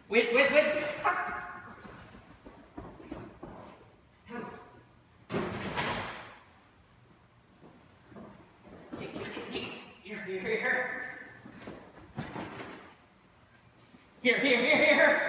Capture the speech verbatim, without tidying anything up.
Wait, wait, wait. Take, take, take, take. Here, here, here, here. Here, here, here, here.